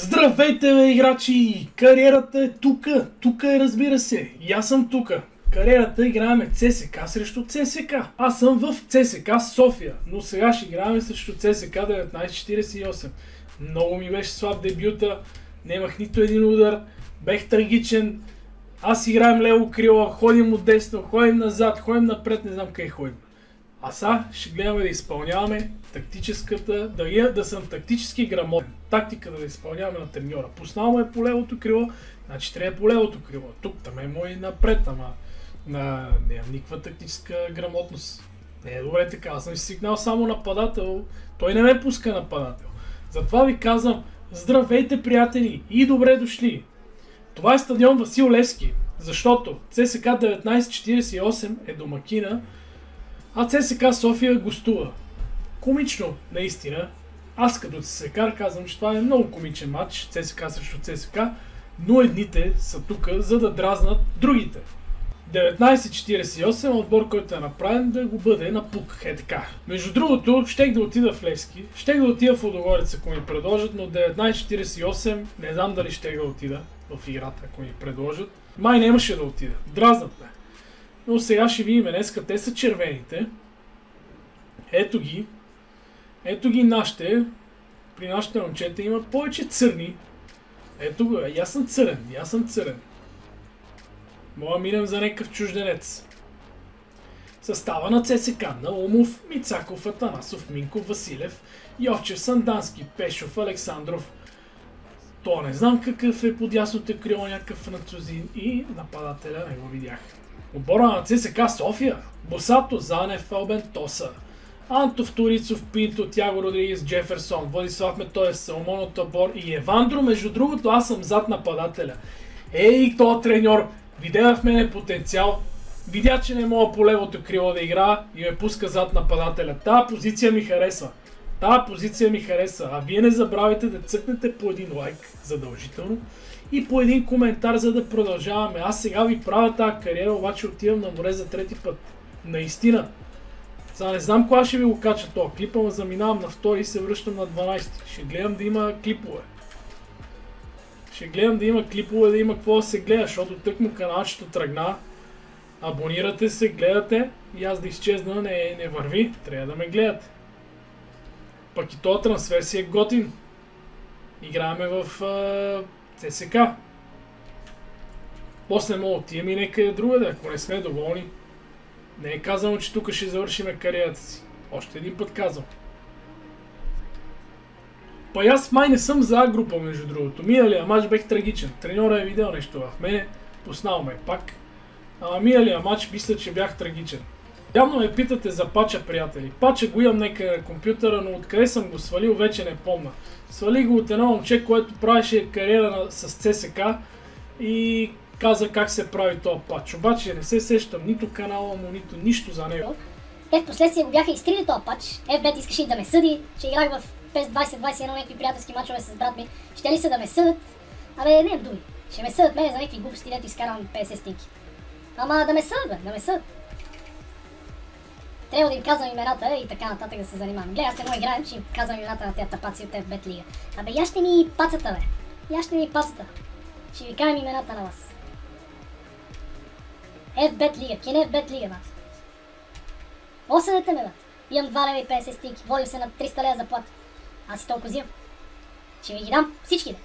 Здравейте, бе, играчи! Кариерата е тука. Тука е, разбира се. И аз съм тука. Кариерата играеме ЦСК срещу ЦСК. Аз съм в ЦСК София, но сега ще играем срещу ЦСК 1948. Много ми беше слаб дебюта, нямах нито един удар, бех трагичен. Аз играем лево крило, ходим от десно, ходим назад, ходим напред, не знам къде ходим. А сега ще гледаме да изпълняваме тактическата, да съм тактически грамотен. Тактиката да изпълняваме на треньора. Пуснал ме по левото крило, значи трябва по левото крило. Тук там е мой напред, ама нямам никаква тактическа грамотност. Не е добре така, аз съм си сигнал само нападател, той не ме пуска нападател. Затова ви казвам, здравейте, приятели, и добре дошли. Това е стадион Васил Левски, защото ЦСК 1948 е домакина, а ЦСК София гостува. Комично, наистина. Аз като ЦСК казвам, че това е много комичен матч, ЦСК срещу ЦСК, но едните са тук, за да дразнат другите. 1948 отбор, който е направен да го бъде на пук, е така. Между другото, щех да отида в Левски, щех да отида в Лудогорец, ако ми предложат, но 1948 не знам дали щех да отида в играта, ако ми предложат. Май нямаше да отида, дразнат ме. Но сега ще видим, днеска те са червените. Ето ги нашите. При нашите момчета има повече църни. Ето го, аз съм църен. Мога да минем за някакъв чужденец. Състава на ЦСК: Наумов, Мицаков, Атанасов, Минков, Василев, Йовчев, Сандански, Пешов, Александров. То не знам какъв е под ясното крило, някакъв французин, и нападателя не го видях. Отбора на ЦСК София: Босато, Занев, Албен, Тоса, Антов, Турицов, Пинто, Тяго Родригес, Джеферсон, Владислав Метоев, Салмон Табор и Евандро. Между другото, аз съм зад нападателя. Ей, този треньор видя в мене потенциал, видя, че не мога по левото крило да игра и ме пуска зад нападателя. Тая позиция ми харесва. А вие не забравяйте да цъкнете по един лайк, задължително, и по един коментар, за да продължаваме. Аз сега ви правя тази кариера, обаче отивам на море за трети път. Наистина. Сега не знам кога ще ви го кача това клип, ама заминавам на 2 и се връщам на 12. Ще гледам да има клипове. Да има какво да се гледа, защото тъкмо каналчето тръгна. Абонирате се, гледате и аз да изчезна не върви. Трябва да ме гледате. Пък и този трансфер си е готин. Играеме в ЦСК. После мога отиваме и някъде другаде, ако не сме доволни. Не е казано, че тук ще завършиме кариерата си. Още един път казвам. Па аз май не съм за група, между другото. Миналия мач бех трагичен. Треньора е видял нещо в мене, пуснал ме пак. Миналия мач мисля, че бях трагичен. Явно ме питате за пача, приятели. Пача го имам някъде на компютъра, но откъде съм го свалил, вече не помня. Свали го от едно момче, което правеше кариера с ЦСК и каза как се прави този пач. Обаче не се сещам нито канала му, нито нищо за него. Те в последствие го бяха изтрили този пач. FBet искаше и да ме съди, че играх в PES 2021 някакви приятелски мачове с брат ми. Ще ли са да ме съдат? Абе, не думи. Ще ме съдат мене за някакви глупости, дето изкарам 50 стинки. Ама да ме съдат, да ме съдат. Трябва да им казвам имената и така нататък да се занимавам. Гледай, аз не му играем, че им казвам имената на тези тапаци от FBet Лига. Абе, яще ми пацата, бе. Ще ви кажем имената на вас. FBet Лига, кен FBet Лига, бат. Осъдете ме, бат. Имам 2 лева и 50 стинки, водим се на 300 лева заплата. Аз си толкова взимам. Ще ви ги дам всичките.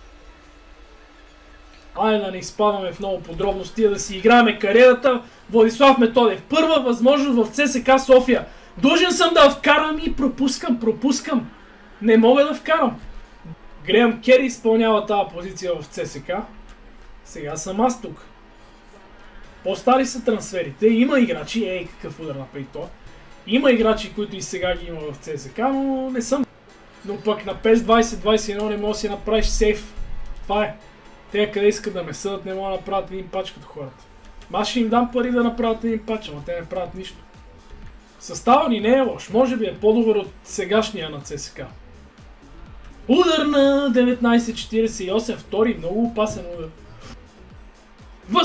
Айде да не изпадаме в много подробности, да си играеме кариерата. Владислав Методев. Първа възможност в ЦСК София. Должен съм да вкарам и пропускам. Не мога да вкарам. Греъм Кери изпълнява тази позиция в ЦСК. Сега съм аз тук. По-стари са трансферите. Има играчи, какъв удар направи това. Има играчи, които и сега ги има в ЦСК, но не съм. Но пък на PES 2021 не мога да си направиш сейф. Това е. Те къде искат да ме съдат, не могат да направят един пач като хората. Аз ще им дам пари да направят един пач, ама те не правят нищо. Състава ни не е лош, може би е по-добър от сегашния на ЦСК. Удар на 1948, втори, много опасен удар.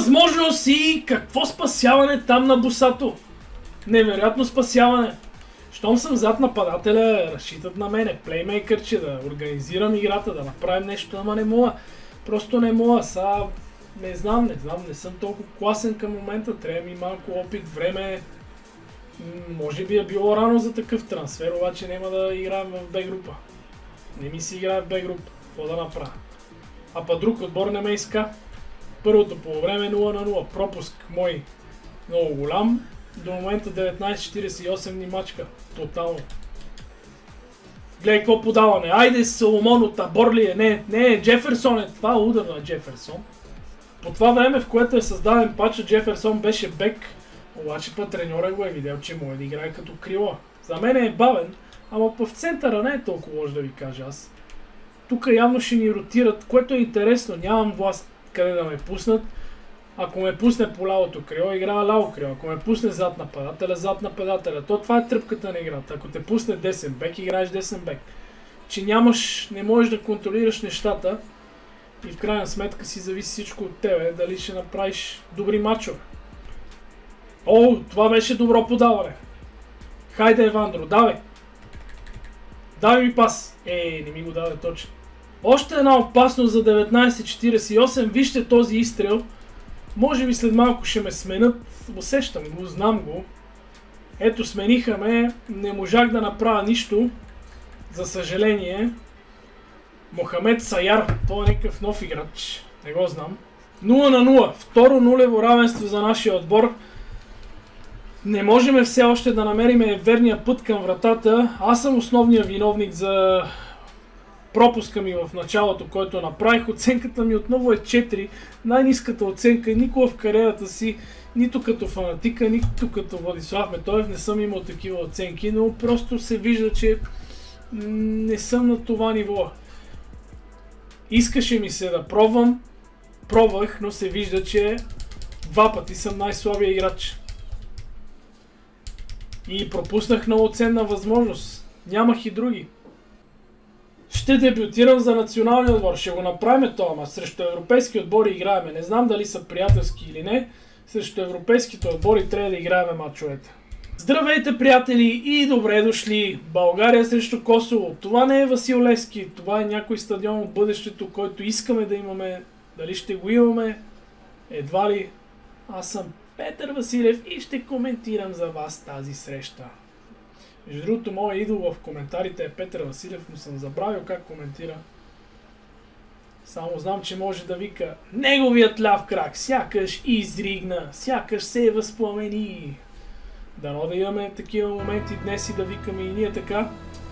Възможност и какво спасяване там на Босато. Невероятно спасяване. Щом съм зад нападателя, разчитат на мене, плеймейкърче, да организирам играта, да направим нещо, ама не мога. Просто не мога. Не знам, не съм толкова класен към момента, трябва ми малко опит, време. Може би е било рано за такъв трансфер, обаче няма да играем в Б група. Не ми си играе в Б група, какво да направя? А па друг отбор не ме иска. Първото по време 0-0, пропуск мой много голям. До момента 19:48 ни мачка. Тотално. Гледай какво подаване. Айде Соломон от Табор ли е? Не, Джеферсон е. Това удар на Джеферсон. По това време, в което е създаден патча, Джеферсон беше бек. Обаче път треньора го е видял, че може да играе като крила. За мен е бавен, ама в центъра не е толкова лош да ви кажа аз. Тук явно ще ни ротират, което е интересно. Нямам власт къде да ме пуснат. Ако ме пусне по лявото крило, играва ляво крило. Ако ме пусне зад нападателя. Това е тръпката на играта. Ако те пусне десен бек, играеш десен бек. Че не можеш да контролираш нещата и в крайна сметка си зависи всичко от тебе, дали ще направиш добри мачове. О, това беше добро подаване. Хайде, Евандро, давай. Дай ми пас. Не ми го даде точно. Още една опасност за 19:48. Вижте този изстрел. Може би след малко ще ме сменят. Усещам го, знам го. Ето, смениха ме. Не можах да направя нищо. За съжаление. Мохамед Саяр. Той е някакъв нов играч. Не го знам. 0-0. Второ нулево равенство за нашия отбор. Не можем все още да намерим верния път към вратата. Аз съм основният виновник за пропуска ми в началото, който направих. Оценката ми отново е 4. Най-ниската оценка. Никога в кариерата си, нито като фанатика, нито като Владислав Метоев, не съм имал такива оценки, но просто се вижда, че не съм на това ниво. Искаше ми се да пробвам. Пробвах, но се вижда, че два пъти съм най-слабия играч. И пропуснах много ценна възможност. Нямах и други. Ще дебютирам за националния отбор. Ще го направим това, ама срещу европейски отбори играеме. Не знам дали са приятелски или не. Срещу европейските отбори трябва да играеме мачовете. Здравейте, приятели, и добре дошли! България срещу Косово. Това не е Васил Левски. Това е някой стадион от бъдещето, който искаме да имаме. Дали ще го имаме? Едва ли. Аз съм Петър Василев и ще коментирам за вас тази среща. Между другото, моят идол в коментарите е Петър Василев, но съм забравил как коментира. Само знам, че може да вика: неговият ляв крак сякаш изригна, сякаш се възпламени. Дано да имаме такива моменти днес и да викаме и ние така.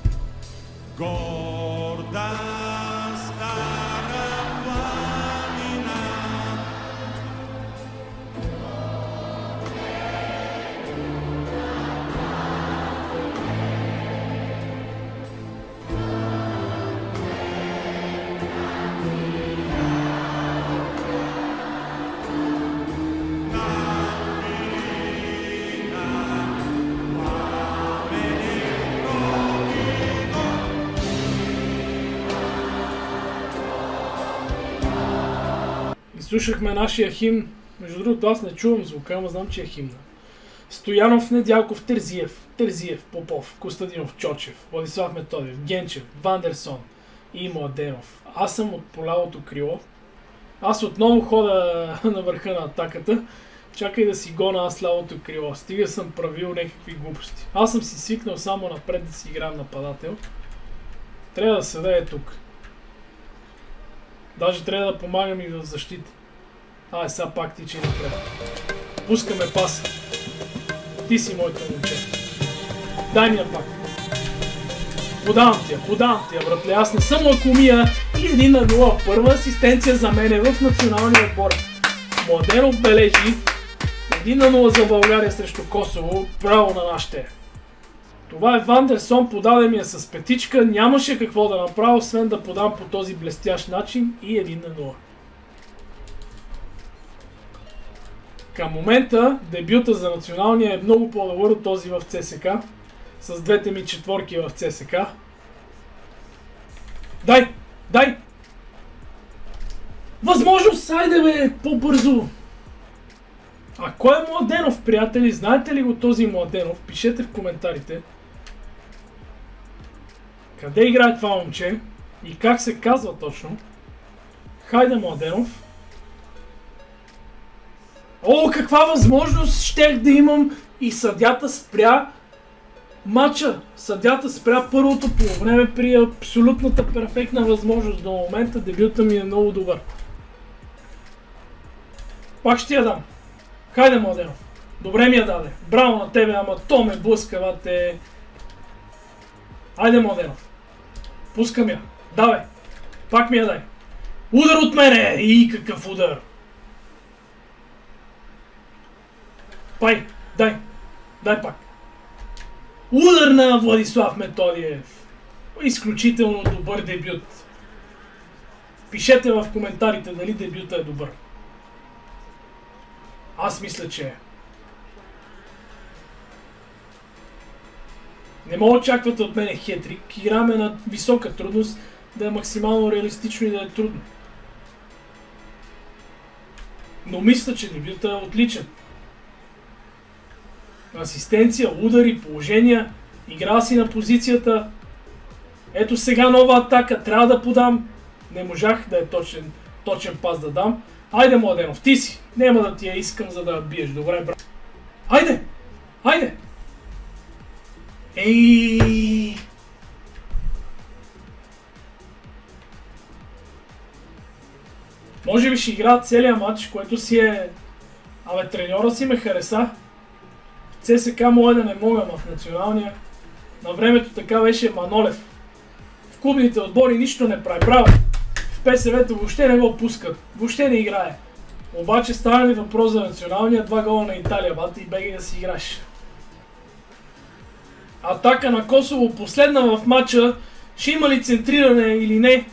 Горда стара планина. Слушахме нашия химн. Между другото, аз не чувам звука, ама знам, че е химна. Стоянов, Недялков, Терзиев, Попов, Костадинов, Чочев, Владислав Методиев, Генчев, Вандерсон и Младенов. Аз съм от полявото крило. Аз отново хода на върха на атаката. Чакай да си гона аз лявото крило. Стига съм правил някакви глупости. Аз съм си свикнал само напред да си играм нападател. Трябва да седа е тук. Даже трябва да помагам и в защита. Сега пак тичи напред. Пускаме паса. Ти си моето момче. Дай ми я пак. Подавам ти я, братле. Аз не съм лакомия и 1-0. Първа асистенция за мене в националния отбор. Младенов бележи 1-0 за България срещу Косово. Право на нашите. Това е Вандерсон, подаде ми я с петичка, нямаше какво да направя, освен да подам по този блестящ начин и 1-0. Към момента дебюта за националния е много по-добър от този в ЦСК, с двете ми четворки в ЦСК. Дай! Възможност, айде бе, по-бързо! А кой е Младенов, приятели? Знаете ли го този Младенов? Пишете в коментарите. Къде играе това момче и как се казва точно? Хайде, Младенов. О, каква възможност щех да имам и съдята спря матча. Съдята спря първото полувреме при абсолютната перфектна възможност. До момента дебюта ми е много добър. Пак ще я дам. Хайде, Младенов. Добре ми я даде. Браво на тебе, ама то ме блъска, бате. Хайде, Младенов. Пускам я. Давай. Пак ми я дай. Удар от мене! И какъв удар! Пай, дай. Дай пак. Удар на Владислав Методиев. Изключително добър дебют. Пишете в коментарите дали дебюта е добър. Аз мисля, че е. Не мога очаквате от мене хетрик. Играме на висока трудност, да е максимално реалистично и да е трудно. Но мисля, че дебюта е отличен. Асистенция, удари, положения, игра си на позицията. Ето сега нова атака, трябва да подам. Не можах да е точен пас да дам. Айде, Младенов, ти си. Нема да ти я искам, за да я биеш. Добре, брат. Айде! Айде! Ей! Може би ще игра целият матч, което си е... Абе, треньора си ме хареса. ЦСК мога да не мога, ама в националния. На времето така беше Манолев. В клубните отбори нищо не прави. Браво! В ПСВ-то въобще не го пускат. Въобще не играе. Обаче става ли въпрос за националния, 2 гола на Италия, бата, и бегай да си играш. Атака на Косово, последна в матча. Ще има ли центриране или не?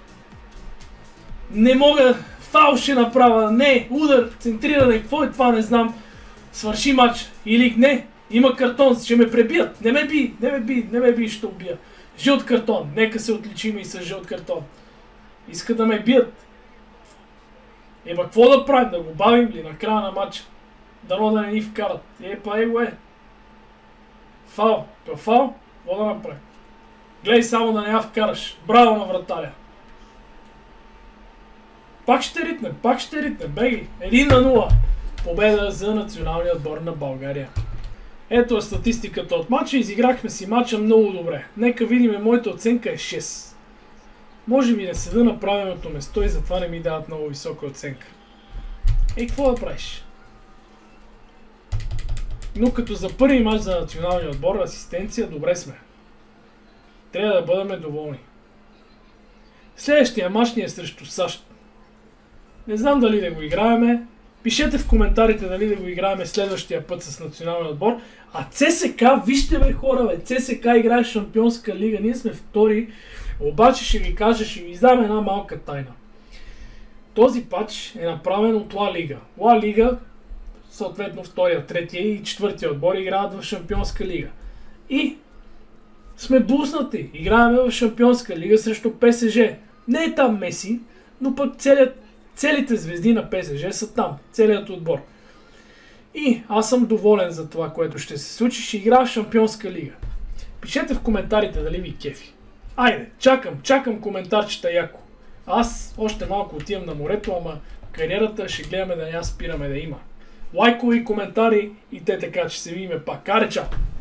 Не мога. Фаул ще направя. Не. Удар, центриране. Какво е това? Не знам. Свърши матч. Или не. Има картон. Ще ме пребият. Не ме би. Не ме би. Не ме би. Ще убия. Жълт картон. Нека се отличим и с жълт картон. Иска да ме бият. Ема какво да правим? Да го бавим ли на края на матча? Дано да не ни вкарат. Епа, его е. Фаул. То фаул? Какво да направим? Гледай само да не я вкараш. Браво на вратаря. Пак ще ритнем. Беги. 1-0. Победа за националния отбор на България. Ето е статистиката от матча. Изиграхме си матча много добре. Нека видим, моята оценка е 6. Може би не седа на правилното место и затова не ми дават много висока оценка. Какво да правиш? Но като за първи матч за националния отбор, асистенция, добре сме. Трябва да бъдем доволни. Следващия матч ни е срещу САЩ. Не знам дали да го играеме. Пишете в коментарите дали да го играеме следващия път с националния отбор. А ЦСК, вижте бе хора, бе, ЦСК играе в Шампионска лига. Ние сме втори. Обаче ще ви кажа, ще ви издам една малка тайна. Този патч е направен от Ла Лига. Ла Лига, съответно втория, третия и четвъртия отбор играят в Шампионска лига. И сме буснати. Играем в Шампионска лига срещу ПСЖ. Не е там Меси, но пък целите звезди на ПСЖ са там. Целият отбор. И аз съм доволен за това, което ще се случи. Ще играя в Шампионска лига. Пишете в коментарите дали ви кефи. Айде, чакам коментарчета яко. Аз още малко отивам на морето, ама кариерата ще гледаме да не спираме да има. Лайкови, коментари и те така, че се видиме пак. Аре, чао!